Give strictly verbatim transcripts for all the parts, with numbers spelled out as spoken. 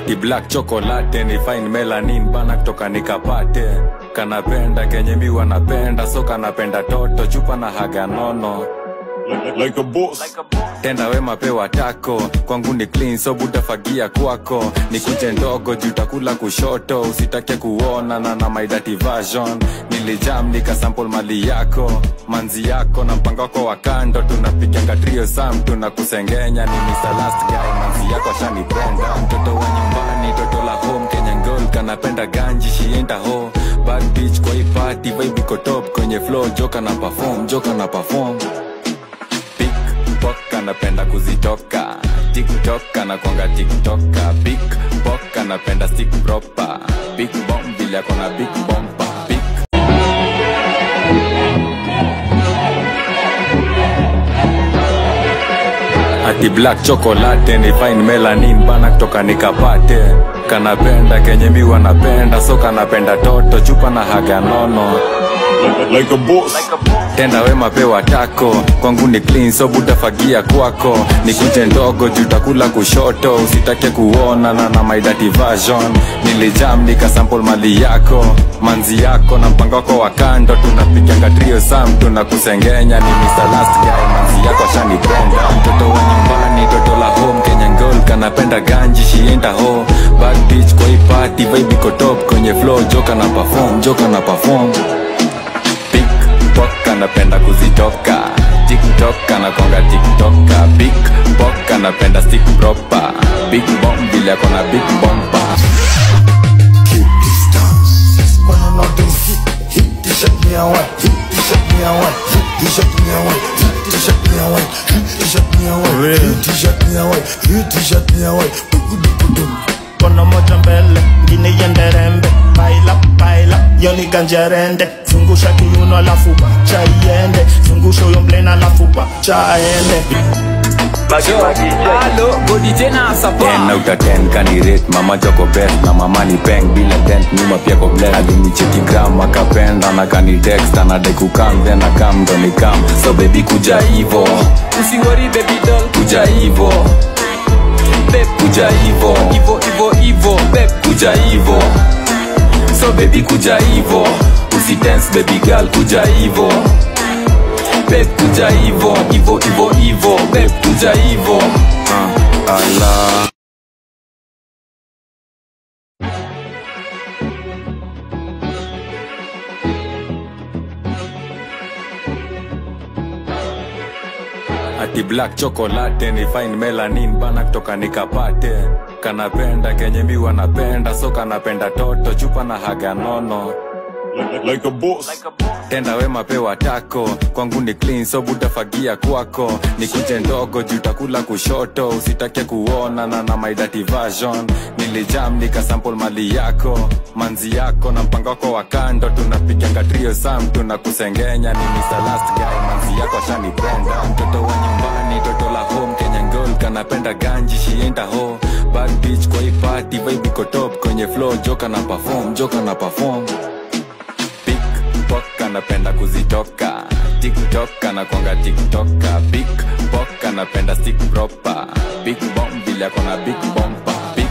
Ati black chocolate ni fine melanin bana kutoka nikapate. Kanapenda kenye mi wanapenda, so kanapenda toto chupa na haga nono Like, like a boss. Tenda wema pewa tako, kwangu ni clean so butafagia kwako. Ni kuche ndogo jutakula kushoto, usitake kuona na na my dirty version. Nilijam nika sample mali yako, manzi yako na mpango wako wa kando. Tunapiganga trio sam, tunakusengenya ni mister Last Guy. Manzi yako ashanipenda, mtoto wa nyumbani, toto la home, Kenyan girl kanapenda ganji, she ain't a hoe. Bad bitch kwa hii party, vibe iko top kwenye flow, joka na perform, joka na perform. Napenda kuzitoka TikTok na kwanga TikToka. Big Boka napenda stick proper. Big bomb vile akona big bomba. Big Ati black chocolate ni fine melanin bana kutoka nikapate. Kanapenda kenye mi wanapenda, so kanapenda toto chupa na haga nono Like, like a boss. Tenda wema pewa tako, kwangu ni clean so butafagia kwako. Ni kuche ndogo jutakula kushoto, usitake kuona na na my dirty version. Nilijam nika sample mali yako, manzi yako na mpango wako wa kando. Tunapiganga trio sam, tunakusengenya ni mister Last Guy. Manzi yako ashanipenda, mtoto wa nyumbani, toto la home, Kenyan girl kanapenda ganji, she ain't a hoe. Bad bitch kwa hii party, vibe iko top kwenye flow, joka na perform, joka na perform. Boka napenda kuzitoka TikTok na konga TikToka. Big Boka napenda stick proper. Big bomb vile akona big bomba. Keep distance. Wanna not do hit, hit t-shirt me away, hit t-shirt me away, hit t-shirt me away, hit t-shirt me away, hit t-shirt me away, hit t-shirt me away, hit t-shirt me away. Kono moja mbele, ngine yende rembe. Baila, baila, yoni ganjerende. Zungusha kiuno alafu cha iende. Zungusha uyo mblena alafu cha ende. Hello, go D J na sapa. Ten out of ten kani rate, mama joko best na mama ni peng bila dent, nyuma pia ko blend. Alini cheki gram akapenda na kani text anadai kukam, then akam ndo ni kam. So baby kuja hivo, Usiwori baby doll, kuja hivo, babe kuja hivo, Ivo, Ivo, Ivo, babe kuja hivo. So baby kuja hivo, usi dance baby girl kuja hivo. Babe kuja hivo, Ivo, Ivo, Ivo, babe kuja hivo. uh, Allah. Ati black chocolate ni fine melanin bana kutoka nikapate. Kanapenda kenye mi wanapenda, so kanapenda toto chupa na haga nono Like, like a boss. Tenda wema pewa tako, kwangu ni clean so butafagia kwako. Ni kuche ndogo jutakula kushoto, usitake kuona na na my dirty version. Nilijam nika sample mali yako, manzi yako na mpango wako wa kando. Tunapiganga trio sam, tunakusengenya ni mister Last Guy. Manzi yako ashanipenda, mtoto wa nyumbani, toto la home, Kenyan girl kanapenda ganji, she ain't a hoe. Bad bitch kwa hii party, vibe iko top kwenye flow, joka na perform, joka na perform. Boka napenda kuzitoka TikTok na kwanga TikToka. Big Boka napenda stick proper. Big bomb vile akona big bomba. Big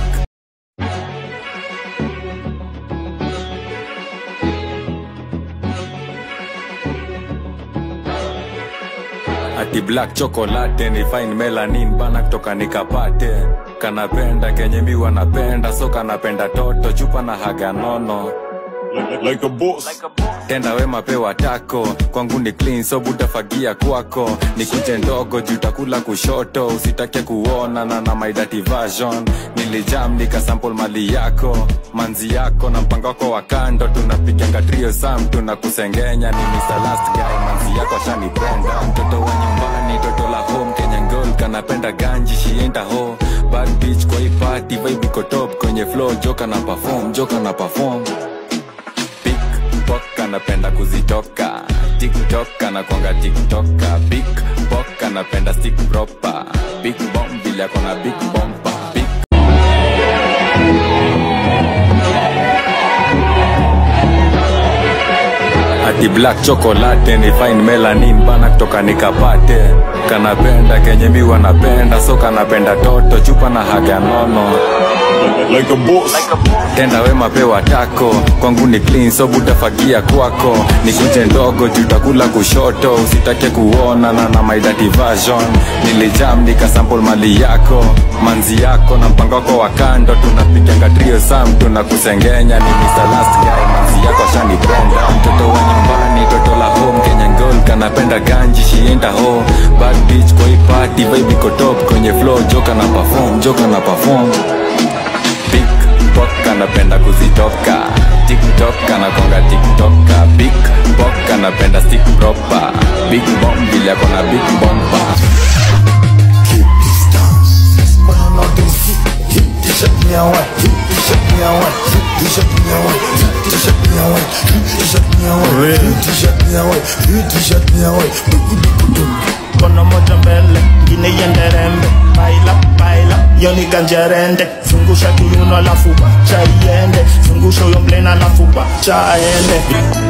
Ati black chocolate ni fine melanin bana kutoka nikapate. Kanapenda kenye mi wanapenda, so kanapenda toto chupa na haga nono Like, like a boss. Tenda wema pewa tako, kwangu ni clean so butafagia kwako. Ni kuche ndogo jutakula kushoto, usitake kuona na na my dirty version. Nilijam nika sample mali yako, manzi yako na mpango wako wa kando. Tunapiganga trio sam, tunakusengenya ni mister Last Guy. Manzi yako ashanipenda, mtoto wa nyumbani, toto la home, Kenyan girl kanapenda ganji, she ain't a hoe. Bad bitch kwa hii party, vibe iko top kwenye flow, joka na perform, joka na perform. Boka napenda kuzitoka TikTok na kwanga TikToka. Big Boka napenda stick proper. Big bomb vile akona big bomba. Big Ati black chocolate ni fine melanin bana kutoka nikapate. Kanapenda kenye mi wanapenda, so kanapenda toto chupa na haga nono like a boss. Tenda wema pewa tako, kwangu ni clean so butafagia kwako. Nikuje ndogo jutakula kushoto, usitake kuona na na my dirty version. Nilijam nika sample mali yako, manzi yako na mpango wako wa kando. Tunapiga trio sam tunakusengenya, ni mister Last Guy. Manzi yako shanipenda, mtoto wa nyumbani, toto la home. Kenya girl kanapenda ganji, she ain't a hoe. Bad bitch kwa hii party, vibe iko top kwenye flow. Joka na perform, joka na perform. Big Bok anapenda kuzitoka, TikTok anakonga TikToka. Big Bok anapenda stick proper, Big Bomb bila kona big bomba. Keep distance. Wanna know this? Hit the shot me away. Hit the shot me away. Hit the shot me away. Hit the shot me away. Hit the shot me away. Hit the shot me away. Hit the shot me away. Kono moja mbele, ngine yende rembe. Baila, baila, yoni ganjerende. Zungusha kiuno alafu wacha iende. Zungusha uyo mblena alafu wacha aende.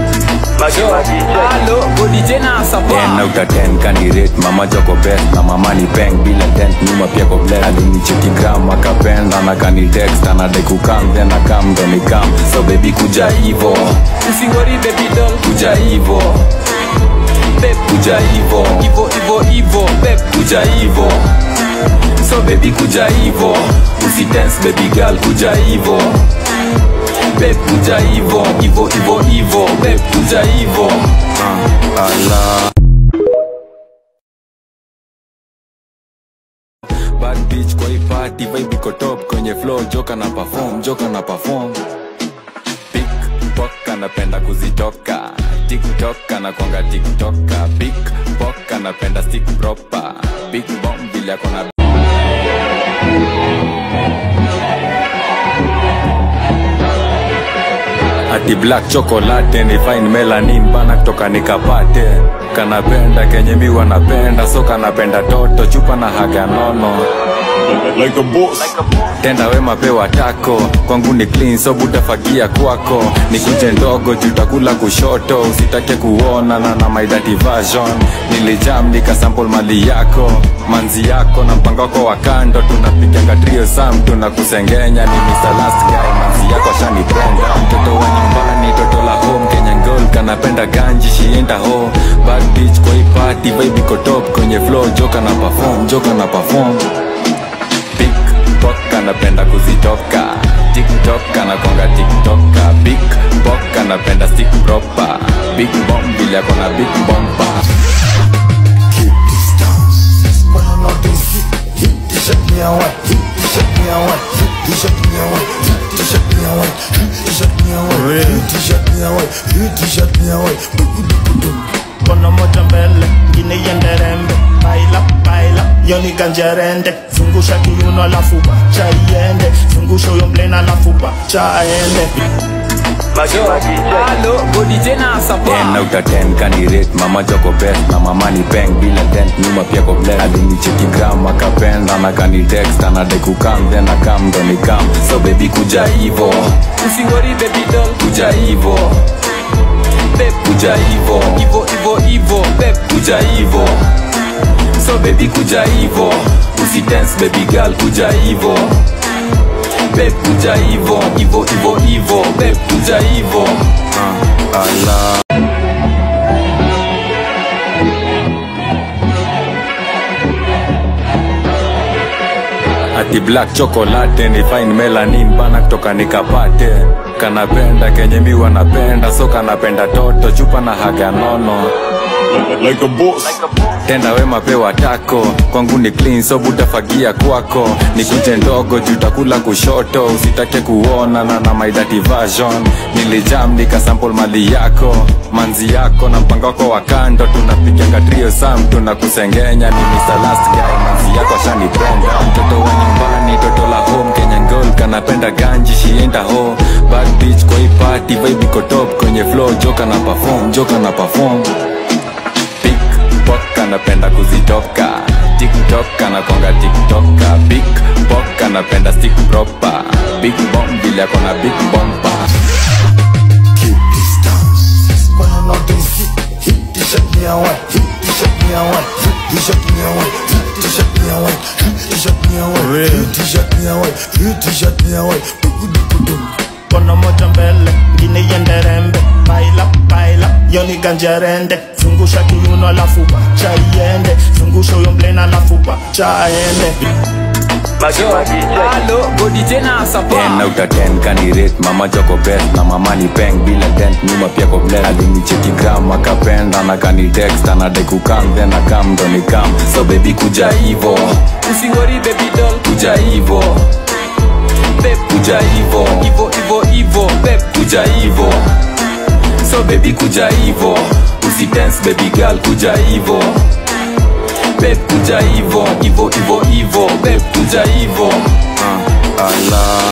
Halo, go D J na sapa. ten out of ten candidate, mama joko best na mama ni peng bila dent, nyuma pia ko blend. Alinicheki gram akapenda na kani text, anadai kukam then akam ndo ni kam. So baby kuja hivo, Usiwori baby doll. kuja hivo, Babe, kuja hivo, Ivo, Ivo, Ivo, babe. kuja hivo. So baby kuja hivo, usi dance baby girl kuja hivo. Babe kuja hivo, hivo hivo hivo, babe kuja hivo. uh, Allah. Bad bitch kwa hii party, vibe iko top kwenye flow. Joka na perform, joka na perform. Big Bok anapenda kuzitoka, TikTok anakonga TikToka. Big Bok anapenda stick proper, Big Bomb bila kona. Ati black chocolate ni fine melanin bana kutoka nikapate. Kanapenda kenye mi wanapenda, so kanapenda toto chupa na haga nono. Like a boss. Tenda wema pewa tako, kwangu ni clean so butafagia kwako. Nikuje ndogo jutakula kushoto, usitake kuona na na my dirty version. Nilijam nika sample mali yako, manzi yako na mpango wako wa kando. Tunapiga trio sam tunakusengenya, ni mister Last Guy. Manzi yako shanipenda, mtoto wa nyumbani, toto la home. Kenya girl kanapenda ganji, she ain't a hoe. Bad bitch kwa hii party, vibe iko top kwenye flow. Joka na perform, joka na perform. Big Bok anapenda kuzitoka, TikTok anakonga TikToka. Big Bok anapenda stick proper, Big Bomb bila kona big bomba. Keep distance. Wanna know this? Hit the shot me away. Hit the shot me away. Hit the shot me away. Hit the shot me away. Hit the shot me away. Hit the shot me away. Hit the shot me away. Kono moja mbele, ngine yende rembe. Baila, baila, yoni ganjerende. Zungusha kiuno alafu wacha iende. Zungusha uyo mblena alafu wacha aende. Halo, go D J na sapa. ten out of ten candidate, mama joko best na mama ni peng bila dent, nyuma pia ko blend. Alinicheki gram akapenda na kani text, anadai kukam then akam ndo ni kam. So baby kuja hivo, Usiwori baby doll. kuja hivo, Babe, kuja hivo, Ivo, Ivo, Ivo, babe. kuja hivo. So baby kuja hivo, usi dance baby girl kuja hivo. Babe kuja hivo, hivo hivo hivo, babe kuja hivo. uh, Allah. Ati black chocolate ni fine melanin bana kutoka nikapate. Kanapenda kenye mi wanapenda, so kanapenda toto chupa na haga nono. Like a boss. Tenda wema pewa tako, kwangu ni clean so butafagia kwako. Nikuje ndogo jutakula kushoto, usitake kuona na na my dirty version. Nilijam nika sample mali yako, manzi yako na mpango wako wa kando. Tunapiga trio sam tunakusengenya, ni mister Last Guy. Manzi yako shanipenda, mtoto wa nyumbani, toto la home. Kenya girl kanapenda ganji, she ain't a hoe. Bad bitch kwa hii party, vibe iko top kwenye flow. Joka na perform, joka na perform. Bok anapenda kuzitoka, TikTok anakonga TikToka. Big Bok anapenda stick proper, Big Bomb bila kona big bomba. Keep distance. Wanna know this? Hit the shot me away. Hit the shot me away. Hit the shot me away. Hit the t-shirt me a white, hit t-shirt me a white, hit t-shirt me a white, hit t-shirt me a white. Kono moja mbele, ngine yende rembe. Baila, baila, yoni ganja rende. Zungusha kiuno alafu wacha iende. Zungusha uyo mblena alafu wacha ende. Halo, godi tena sapa. ten out of ten candidate, mama joko best na mama ni peng bila dent, nyuma pia ko blend. Alinicheki gram akapenda na kani text anadai kukam, then akam ndo nikam. So baby kuja hivo, Usiwori baby doll. kuja hivo, Babe, kuja hivo, Ivo, Ivo, Ivo. Babe, kuja hivo. So baby kuja hivo, usi dance baby girl kuja hivo. Babe kuja hivo, Ivo, Ivo, Ivo. Babe kuja hivo. uh, Allah